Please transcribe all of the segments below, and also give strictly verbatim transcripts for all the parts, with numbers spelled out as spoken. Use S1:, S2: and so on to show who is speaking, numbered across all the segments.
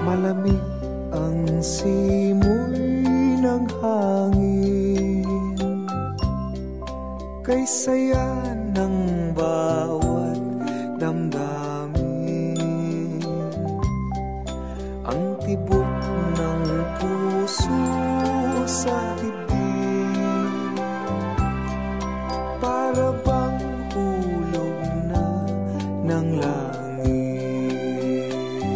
S1: Malamig ang simoy ng hangin, kay saya ng bawat damdamin. Ang tibok ng puso sa dibdib, para bang hulog na ng langit.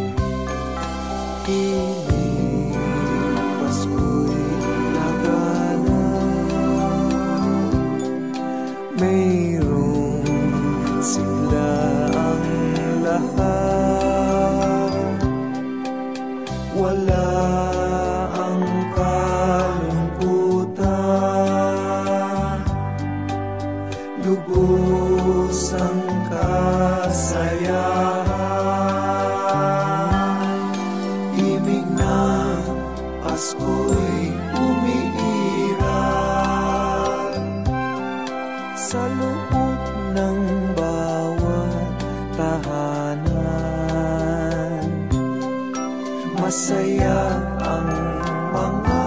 S1: Himig, Pasko'y lagana, mayroong sigla ang lahat. Wala ang kalungkutan, lubos ang kasayahan. Himig ng Pasko'y umiiral sa loob ng bawat tahanan. Masaya ang mga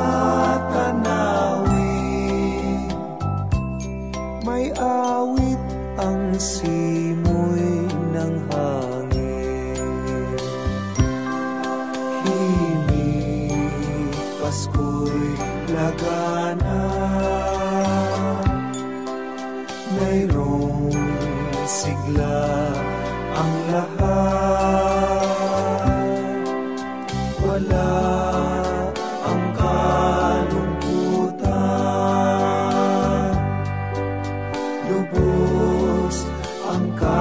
S1: tanawin, may awit ang simoy ng hangin. Himig, Pasko'y lagana, mayroong sigla ang lahat. Wala ang kalungkutan, lubos ang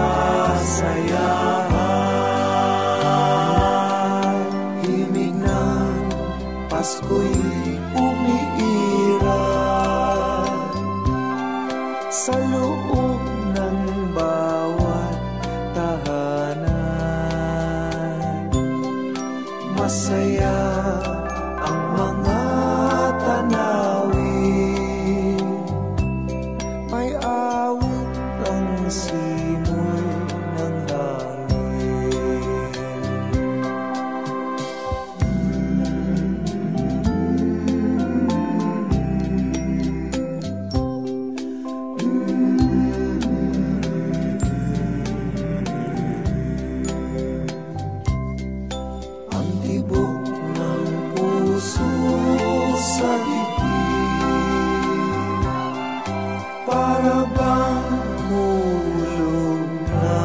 S1: kasayahan. Himig ng Pasko'y umiiral sa loob ng bawat tahanan. Masaya ang mga tanawin, may awit ang simoy ng hangin. Ang tibok ng puso sa dibdib, para bang hulog na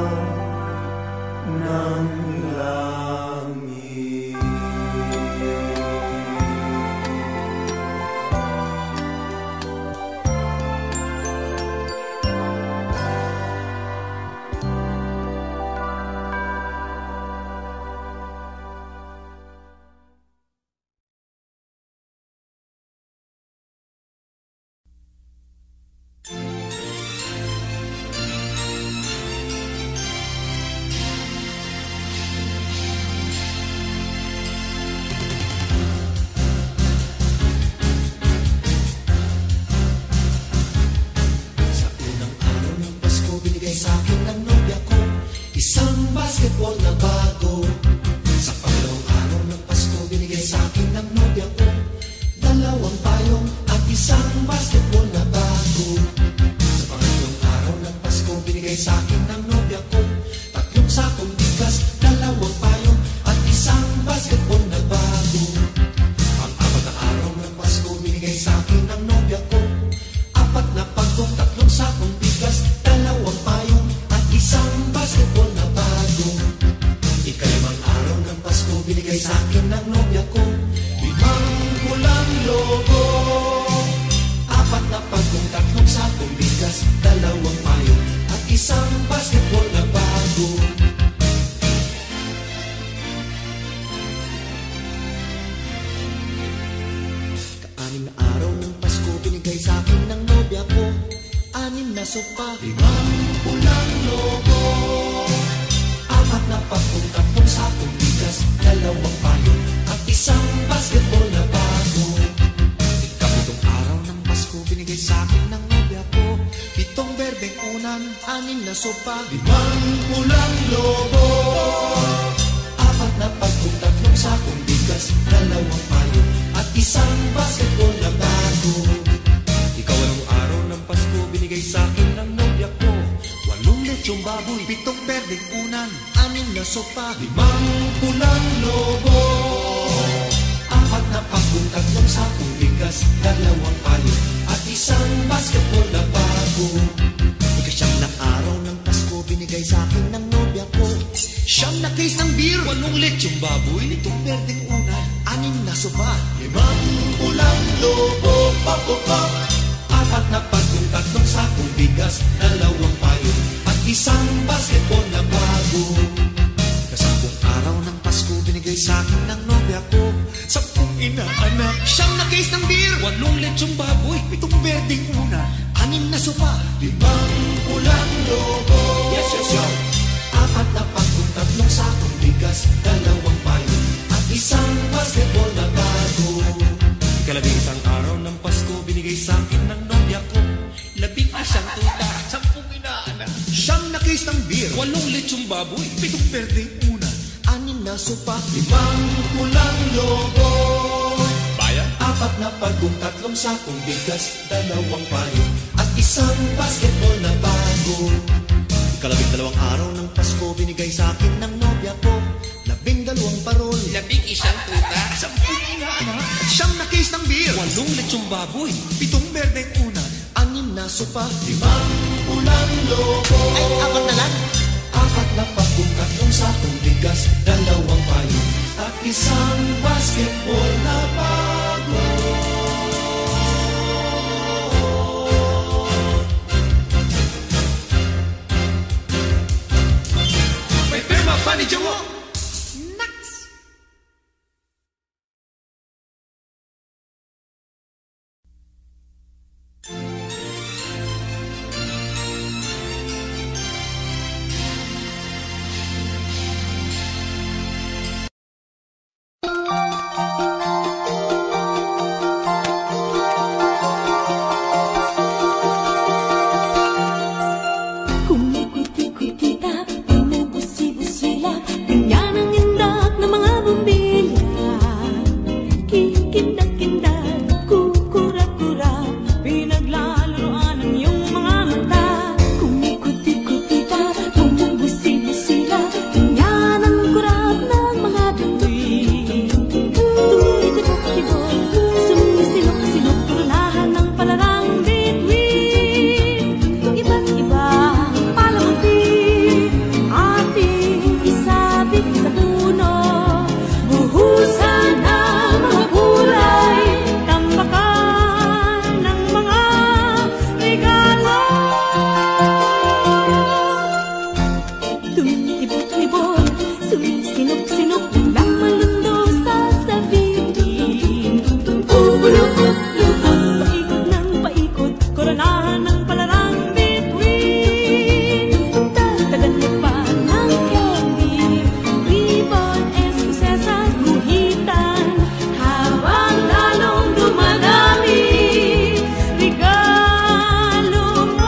S1: ng langit.
S2: Sa unang araw ng Pasko, binigay sa akin ng nobya ko isang basketball na bago. Sa pangalawang araw ng Pasko, binigay sa akin ng nobya ko dalawang payong at isang basketball na bago. Sa pangatlong araw ng Pasko, binigay sa akin ng nobya ko tatlong sakong bigas, dalawang payong at isang basketball na bago. Pang-apat na araw ng Pasko, binigay sa akin ng nobya ko apat na pagkong, tatlong sakong bigas, dalawang payong at isang basketball na bago. Ikalimang araw ng Pasko, binigay sa akin ng nobya ko limang pulang logo, apat na pagkong, tatlong sakong bigas, dalawang payong at isang basketball na bago. Kaanim na araw ng Pasko, binigay sa akin ng nobya ko anim na sopa, limang pulang logo, apat na pagkong, tatlong sakong bigas, dalawang payong at isang anim na sopa, limang pulang lobo, apat na pakong, tatlong sakong bigas, dalawang payo, at isang basketball na bago. Ikasyam na araw ng Pasko, binigay sa akin ng nobya ko. Siyam na case ng beer, walong lechong baboy, nitong berdeng una, anim na sopa, limang pulang lobo, papopop, apat na pakong, tatlong sakong bigas, dalawang payo, at isang basketball na bago. Kasampung araw ng Pasko, binigay sa akin ng nobya ko. Sampung inaanak, siyam na case ng beer, walong lechong baboy, pitong berdeng una, anim na sopa, limang pulang lobo, yes, yes, yes, apat na pakong, tatlong sakong bigas, dalawang payo, at isang basketball na bago. Ikalabing isang araw ng Pasko, binigay sa akin ng nobya ko. Labing isang tuta, sampung inaanak, siyam na case ng beer, walong lechong baboy, pitong berdeng una, anim na sopa, limang pulang lobo, bayan, apat na pagong, tatlong sakong bigas, dalawang payo, at isang basketball na bago. Ikalabing dalawang araw ng Pasko, binigay sa akin ng nobya ko. Labing dalawang parol,
S3: labing isang tuta,
S2: sampung inaanak, siyam na case ng beer,
S3: walong lechong baboy,
S2: pitong berdeng una, anim na sopa, limang pulang lobo,
S3: ay apat na lang,
S2: apat na pakong, tatlong sakong bigas, dalawang payo, at isang basketball na bago. May pirma pa ni Jawo.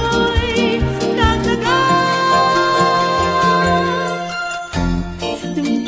S4: Tum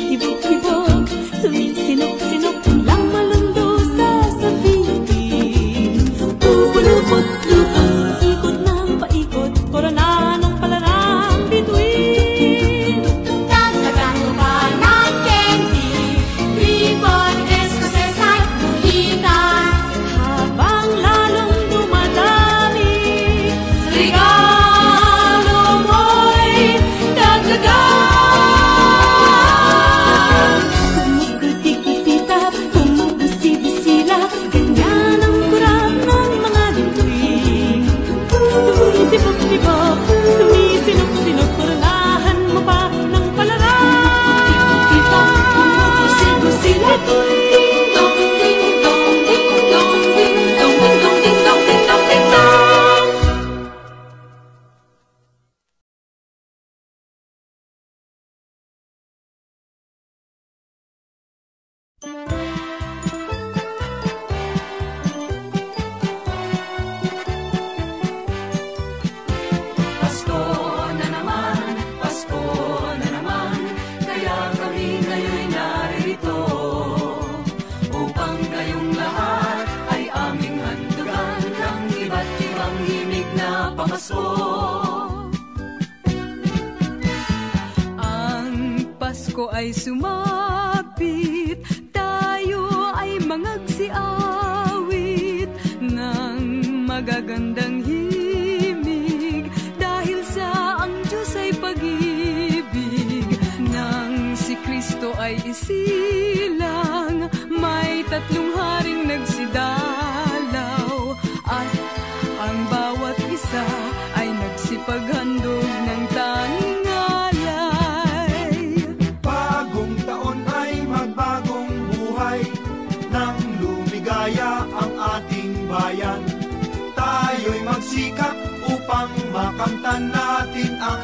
S4: Pasko ay sumapit, tayo ay mangagsiawit ng magagandang himig, dahil sa ang Diyos ay pag-ibig. Nang si Kristo ay isilang, may tatlong haring nagsidalaw, at ang bawat isa ay nagsipaghandog ng tanging alay.
S1: Bagong taon ay magbagong buhay, nang lumigaya ang ating bayan. Tayo'y magsikap upang makamtan natin ang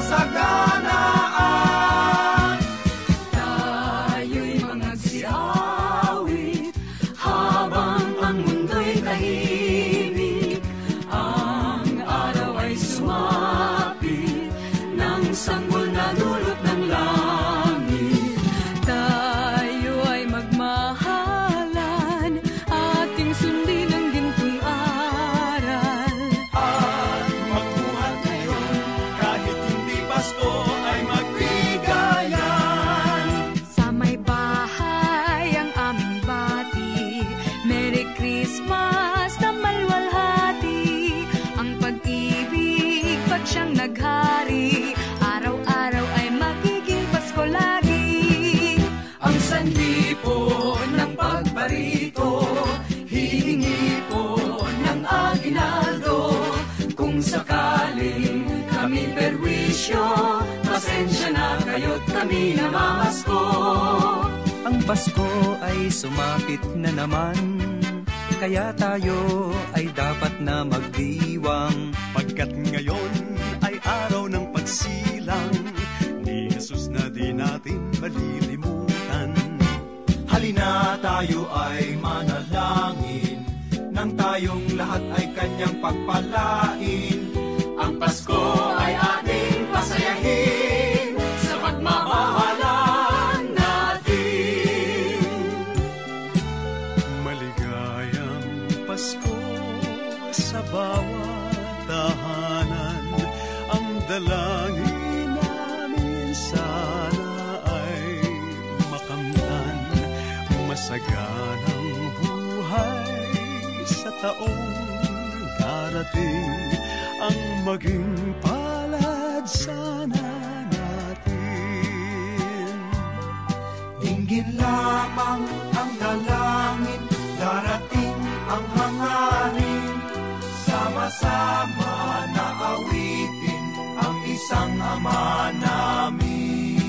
S1: kasaganaan.
S4: Tayo'y mangagsiawit habang ang mundo'y tahimik. Ang araw ay sumapit ng sanggol na dulot ng langit. Tayo ay magmahalan, ating sundin ang gintong aral.
S1: At magbuhat ngayon, kahit hindi Pasko ay magbigayan.
S4: Sa may bahay ang aming bati, Merry Christmas na malwalhati. Ang pag-ibig pag siyang naghari, araw-araw ay magiging Pasko lagi. Ang sanhi po ng pagbarito, hihingi po ng aginaldo. Kung sakaling kami perwisyo, pasensya na kayo't kami namamasko.
S5: Ang Pasko ay sumapit na naman, kaya tayo ay dapat na magdiwang.
S6: Pagkat ngayon ay araw ng pagsilang ni Jesus na di natin malilimutan.
S1: Halina tayo ay manalangin, nang tayong lahat ay kanyang pagpalain. Ang Pasko ay ating pasayahin sa pagmamahalan natin.
S6: Maligayang Pasko sa bawat tahanan. Ang dalangin namin sana ay makamtan. Masaganang buhay sa taong darating. Ang maging palad sana natin.
S1: Dinggin lamang ang dalangin, darating ang hangarin. Sama-sama na awitin ang isang Ama namin.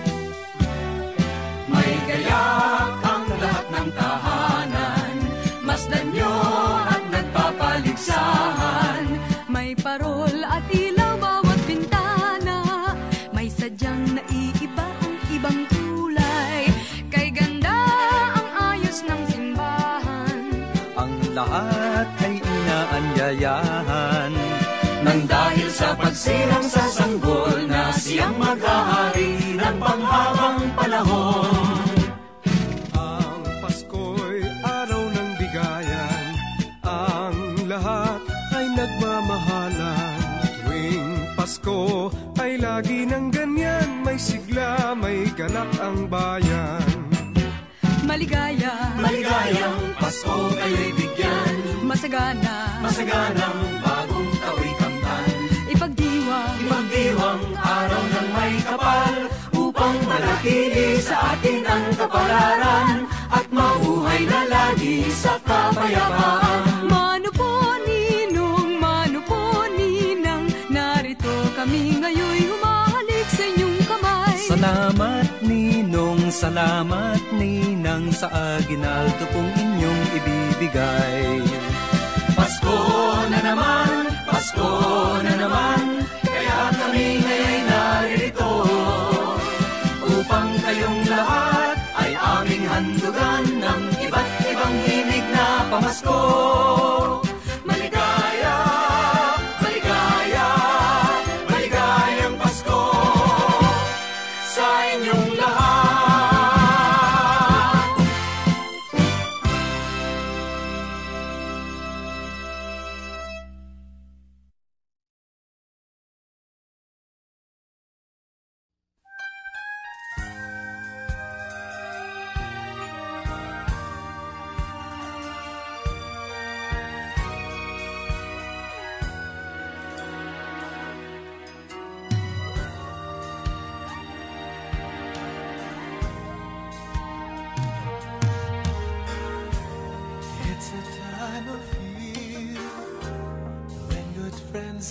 S4: May gayak ang lahat ng tahanan, masdan nyo at nagpapaligsahan. May parol at ilaw bawat bintana, may sadyang naiiba ang ibang kulay. Kay ganda ang ayos ng simbahan,
S5: Ang lahat ay inaanyayahan.
S4: nang dahil sa pagsilang sa sanggol na siyang maghahari ng panghabang panahon.
S6: Ang Pasko'y araw ng bigayan, ang lahat ay nagmamahalan. Tuwing Pasko ay lagi ng ganyan, may sigla, may ganap ang bayan.
S4: Maligaya,
S1: Maligayang Pasko kayo'y bigyan,
S4: masagana,
S1: masaganang bagong tao'y kamtan.
S4: ipagdiwang,
S1: Ipagdiwang araw ng may kapal, upang manatili sa atin ang kapalaran, at mabuhay na lagi sa kapayapaan.
S4: Mano po ninong, mano po ninang, narito kami ngayon humahalik sa inyong kamay.
S5: Salamat ninong, salamat ninang, sa aginaldo pong inyong ibibigay.
S1: Pasko na naman, Pasko na naman, kaya kami ngayon'y naririto, upang kayong lahat ay aming handugan ng iba't ibang himig na pamasko. Maligaya, maligaya, maligayang Pasko sa inyong lahat.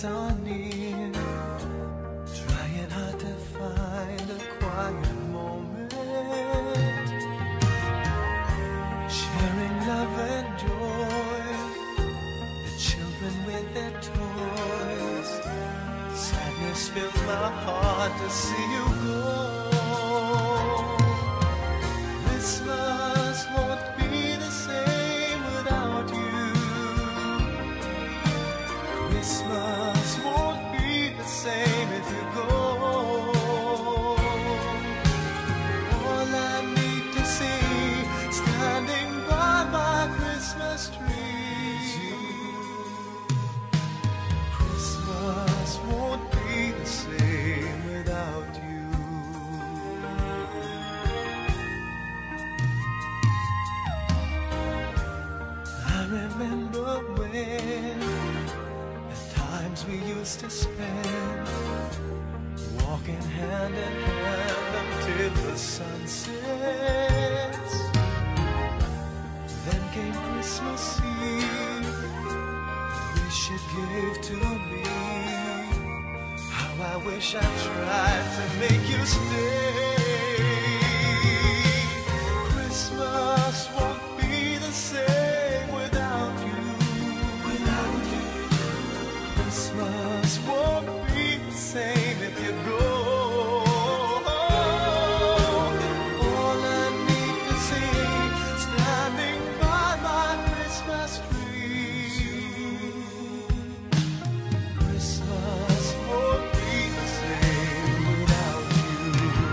S7: lights are near, trying hard to find a quiet moment, sharing love and joy, the children with their toys. Sadness fills my heart to see you go. Christmas won't be the same without you. Christmas won't be the same if you go. All I need to see standing by my Christmas tree is you. Christmas won't be the same without you. I remember when the times we used to spend, walking hand in hand until the sun sets. Then came Christmas Eve, the wish it gave to me. How I wish I tried to make you stay. Christmas won't be the same without you. Without you. Christmas won't be the same if you go. All I need to see standing by my Christmas tree. Christmas won't be the same without you.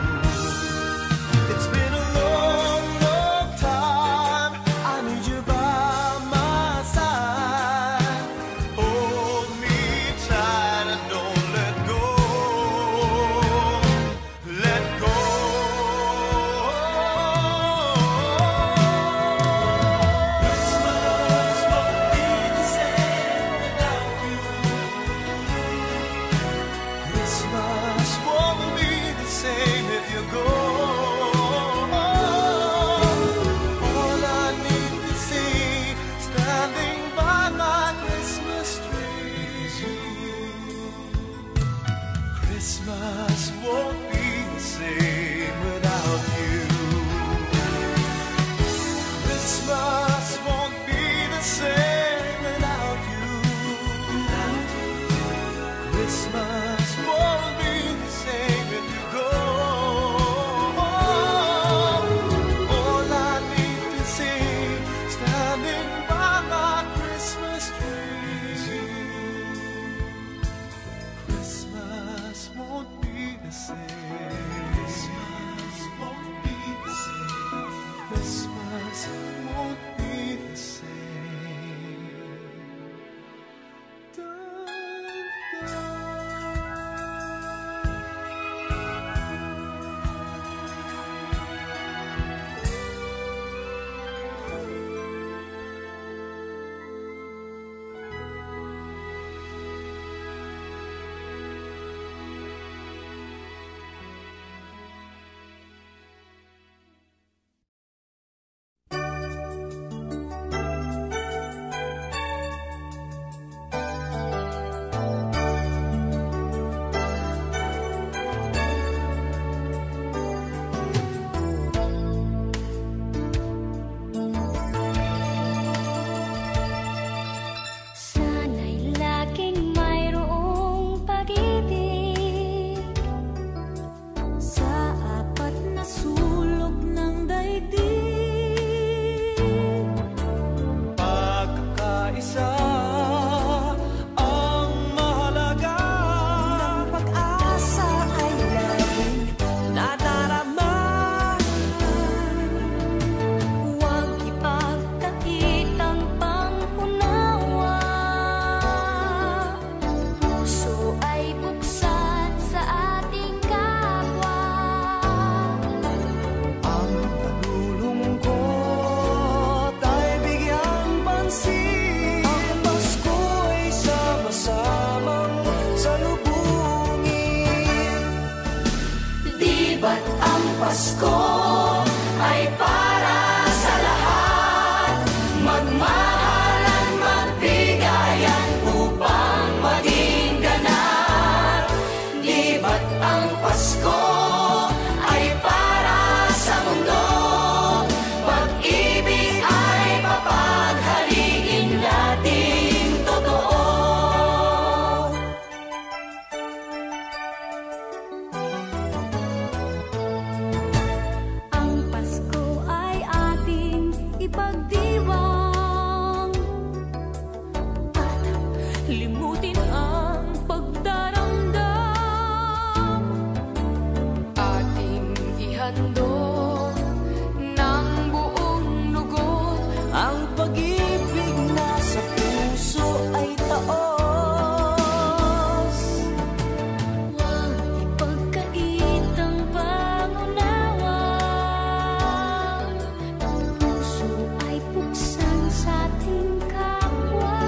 S7: It's been a long, long time. I need you by my side. Hold me tight and don't let go. Let go. Christmas won't be the same without you. Christmas won't be the same if you go. All I need to see standing by my Christmas tree is you. Christmas won't be the same without you. Christmas won't be the same without you. Christmas won't be the same if you go. All I need to see standing by my Christmas tree is you. Christmas won't be the same. Christmas won't be the same. Christmas won't be the same. Dun, dun.
S8: Sana'y laging mayroong pag-ibig sa apat na sulok ng daigdig.
S7: Pagkakaisa ang mahalaga.
S8: Ng pag-asa ay laging nadarama. Huwag ipagkakitang pangunawa. Puso ay buksan sa ating kapwa.
S7: Ang nalulungkot ay bigyang pansin. Ang Pasko'y sama-samang salubungin.
S1: Di ba't ang Pasko ay para sa lahat? Magmahalan, magbigayan upang maging
S4: handog ng buong lugod.
S1: Ang pag-ibig na sa puso ay taos.
S8: Huwag ipagkait ang pangunawa. Ang puso ay buksan sa ating kapwa.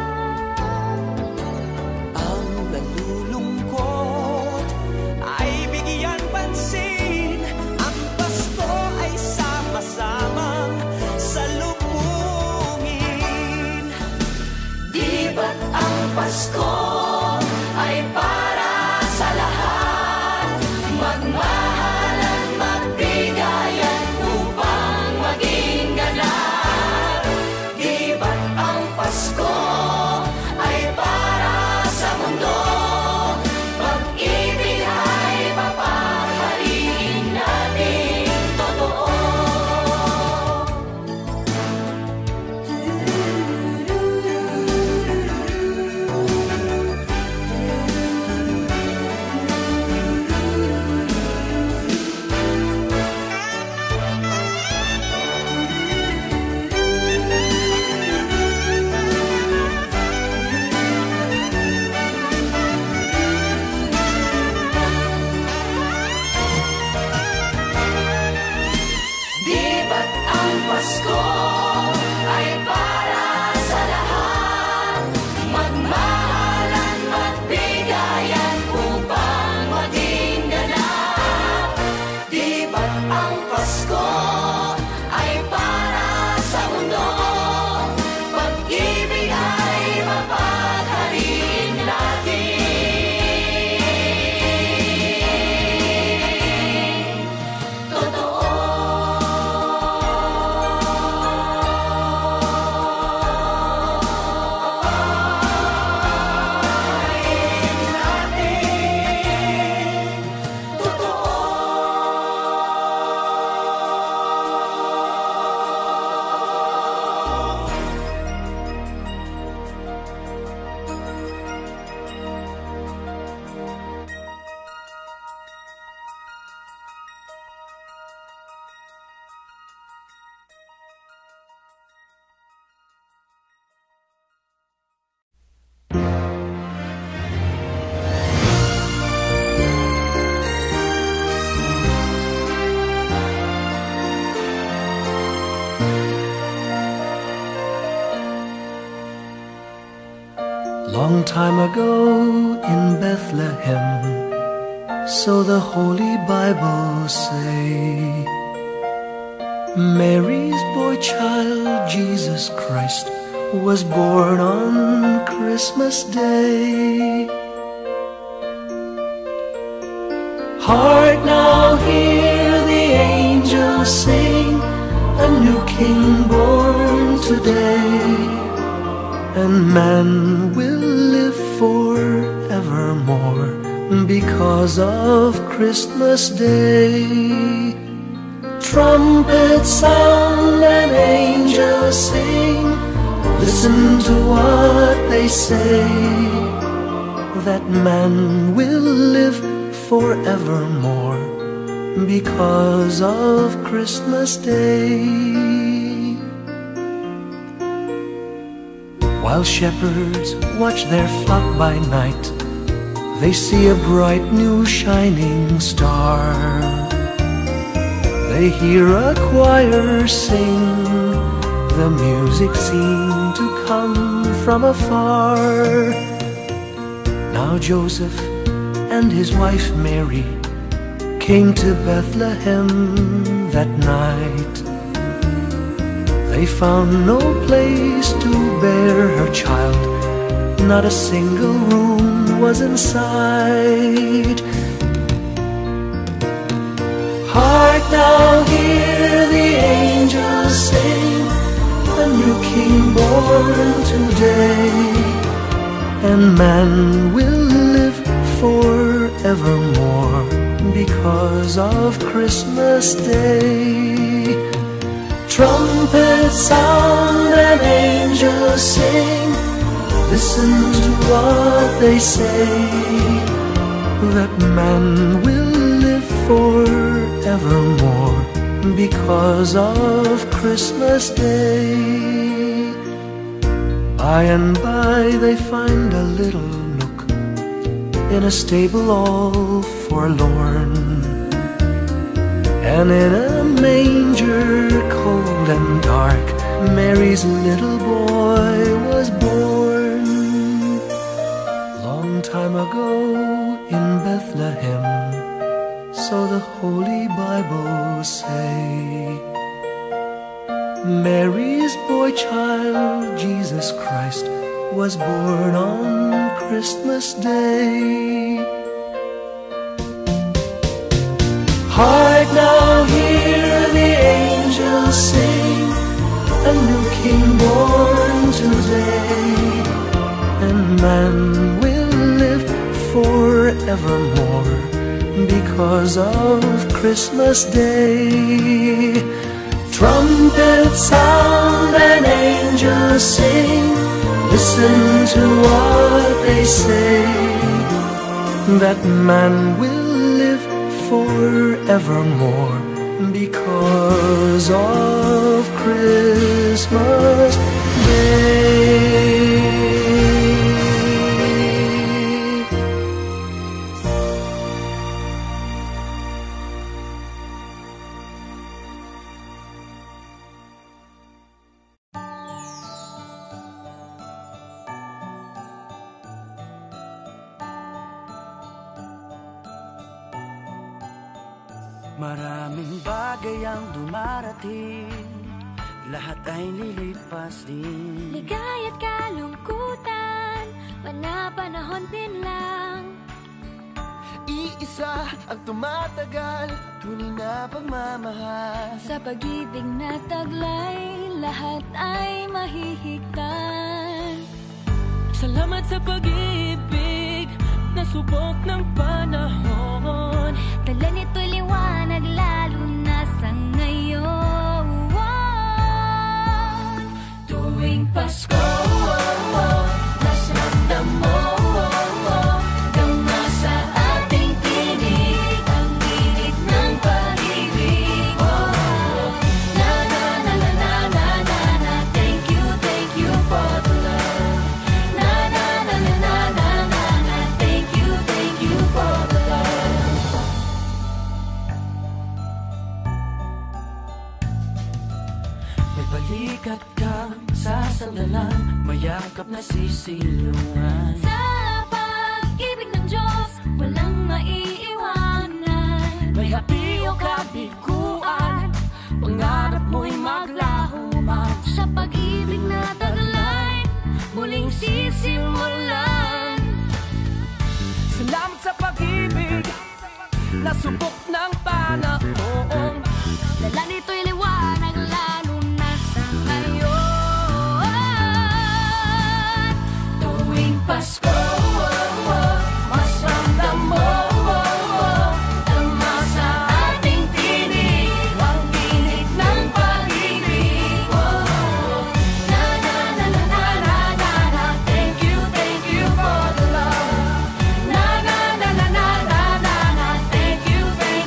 S1: Ang nalulungkot ay bigyan pansin. Ang Pasko ay sama-samang salubungin.
S8: Di ba't ang Pasko ay para sa lahat? Magmahalan, magbigayan upang maging ganap. Di ba't ang Pasko ay para sa mundo? Pag-ibig ay papahalin natin totoo. Di ba't ang Pasko ay para sa lahat? Magmahalan, magbigayan upang maging ganap. Di ba't ang Pasko ay para sa mundo? Pag-ibig ay mapaghalin natin totoo.
S7: Long time ago in Bethlehem, so the Holy Bible say, Mary's boy child, Jesus Christ, was born on Christmas Day. Hark now, hear the angels sing, a new King born today. And man will live forevermore because of Christmas Day. Trumpets sound and angels sing, listen to what they say, that man will live forevermore because of Christmas Day. While shepherds watch their flock by night, they see a bright new shining star. They hear a choir sing, the music seemed to come from afar. Now Joseph and his wife Mary came to Bethlehem that night. They found no place to bear her child, not a single room was in sight. Hark now, hear the angels sing, a new King born today, and man will live forevermore because of Christmas Day. Trumpets sound and angels sing, listen to what they say, that man will live forevermore because of Christmas Day. By and by they find a little nook in a stable all forlorn, and in a manger cold and dark Mary's little boy was born. Long time ago in Bethlehem, so the Holy Bible say, Mary's boy child, Jesus Christ, was born on Christmas Day. Hark now, hear the angels sing, a new King born today, and man will live forevermore because of Christmas Day. Trumpets sound and angels sing, listen to what they say, that man will live forevermore because of Christmas Day.
S1: Maraming bagay ang dumarating, lahat ay lilipas din.
S8: Ligaya't kalungkutan, panapanahon din lang.
S7: Iisa ang tumatagal, tunay na pagmamahal.
S8: Sa pag-ibig na taglay, lahat ay mahihigtan.
S4: Salamat sa pag-ibig na subok ng panahon.
S8: Dala nito'y liwanag lalo na sa ngayon. Tuwing Pasko, mas ramdam mo gama sa ating tinig ang init ng pag-ibig. Na na na na na na na na, thank you, thank you for the love. Na na na na na na na na, thank you, thank you for the love.
S1: May balikat kang sasandalan, mayakap na sisilungan.
S8: Sa pag-ibig ng Diyos, walang maiiwanan.
S1: May hapi o kabiguan, pangarap mo'y maglaho man.
S8: Sa pag-ibig na taglay, muling sisimulan.
S1: Salamat sa pag-ibig na subok ng panahon.
S8: Dala nito'y liwanag lalo na sa ngayon. Tuwing Pasko, mas ramdam mo tama sa ating tinig ang tinig ng pag-ibig. Na na na na na na na na, thank you, thank you for the love. Na na na na na na na na, thank you, thank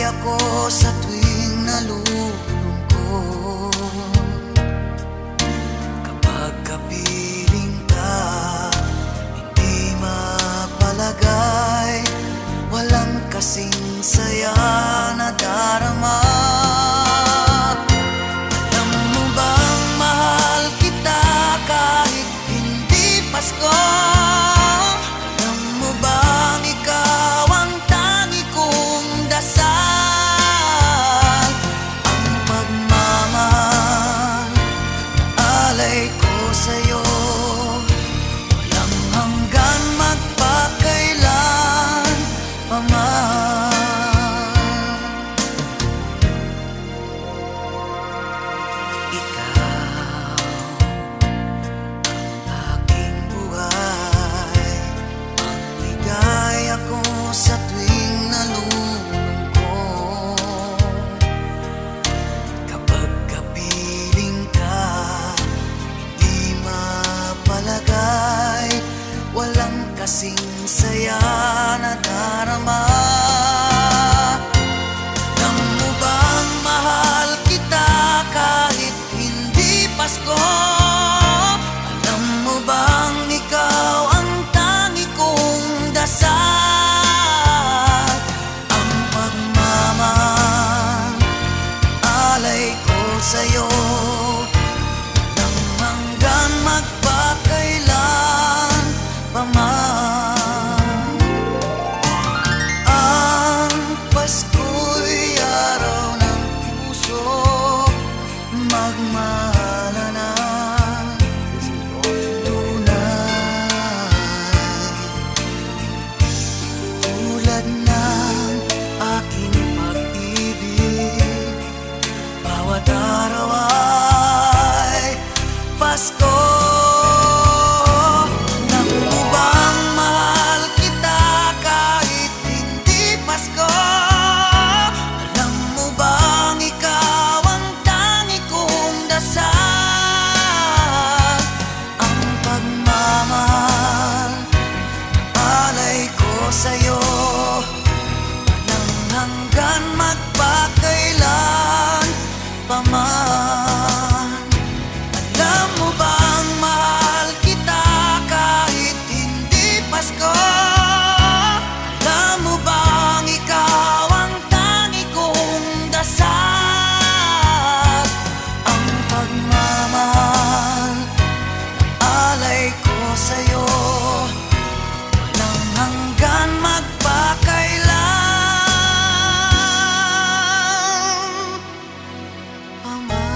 S9: ako sa tuwing nalulungkot. Kapag kapiling ka, hindi mapalagay, walang kasing saya na darama. Alam mo bang mahal kita kahit hindi Pasko? Alam mo bang ikaw ang tangi kong dasal? Ang pagmamahal na alay ko sa'yo, walang hanggan magpakailan pa man. Sa tuwing nalulungkot, kapag kapiling ka, hindi mapalagay, walang kasing saya na darama. Alam mo bang mahal kita kahit hindi Pasko? Alam mo bang ikaw ang tangi kong dasal? Sa'yo nang hanggang magpakailan pa man. Ang Pasko'y araw ng puso, magmahala na tunay. Tulad ng aking pag-ibig, bawat araw ay Pasko. Alam mo bang mahal kita kahit hindi Pasko? Alam mo bang ikaw ang tangi kong dasal? Ang pagmamahal alay ko sa'yo, walang hanggan magpakailan pa man. Alam mo bang mahal kita kahit hindi Pasko? Alam mo bang ikaw ang tangi kong dasal? Ang pagmamahal na alay ko sa'yo, walang hanggan magpakailan pa man.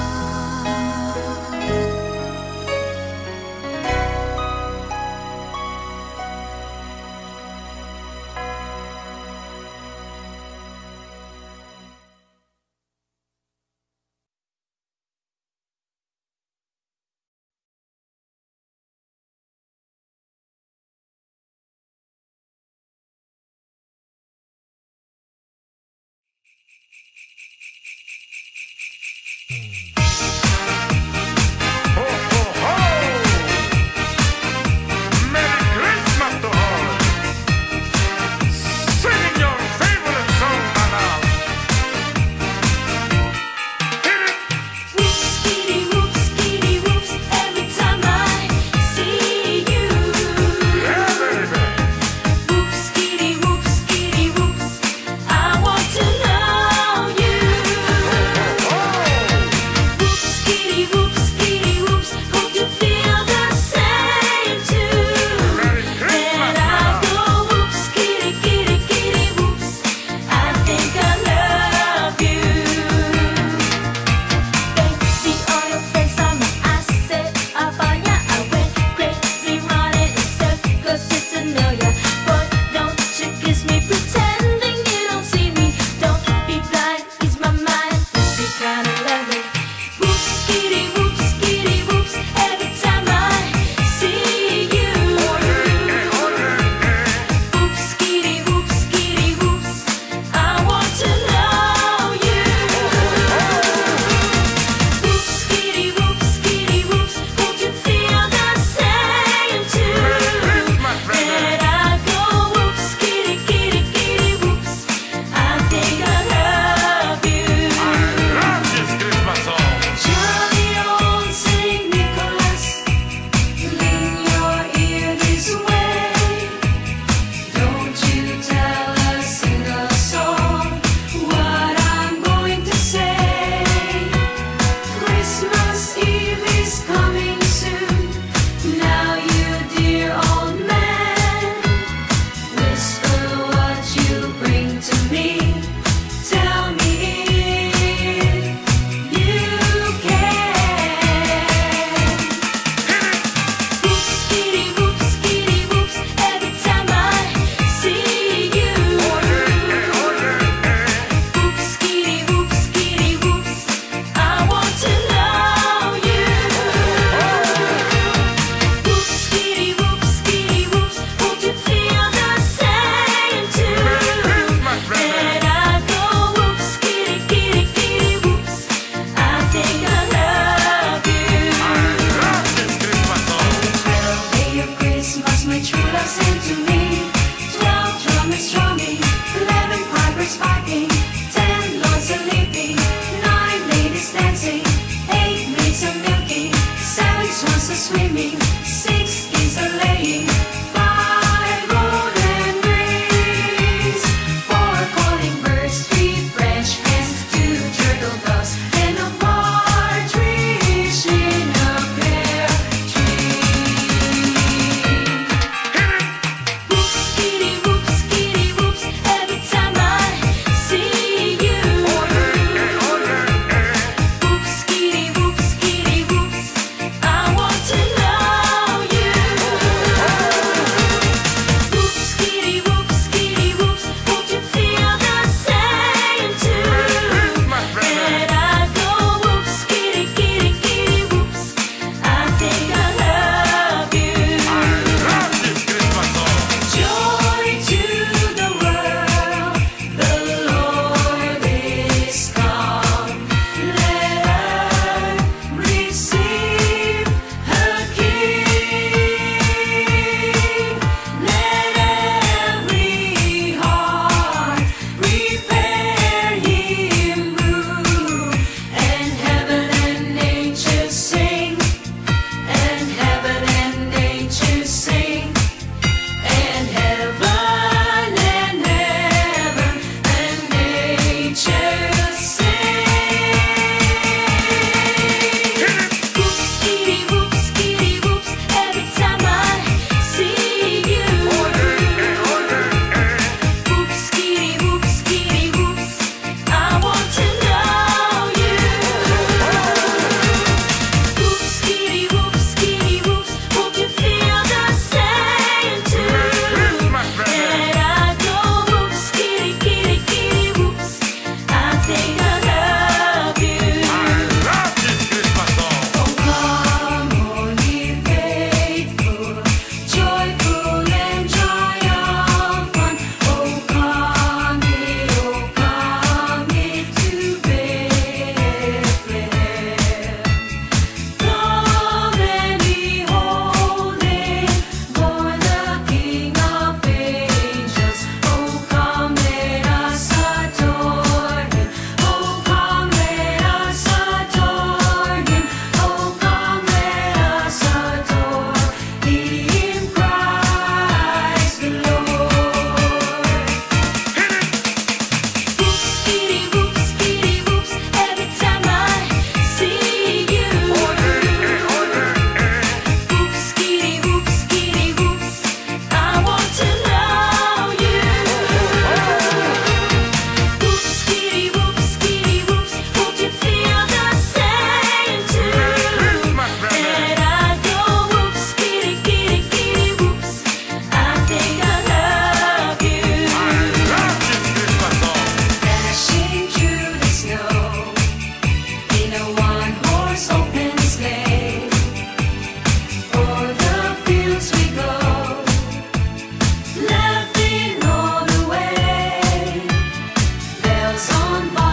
S8: ngayon pa